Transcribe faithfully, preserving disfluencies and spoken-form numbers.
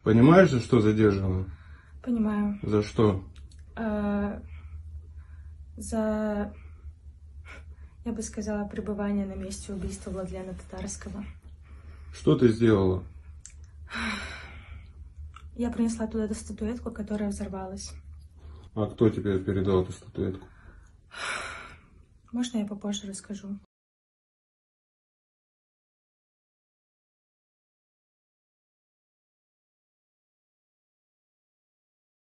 Понимаешь, за что задержана? Понимаю. За что? А, за, я бы сказала, пребывание на месте убийства Владлена Татарского. Что ты сделала? Я принесла туда эту статуэтку, которая взорвалась. А кто тебе передал эту статуэтку? Можно я попозже расскажу?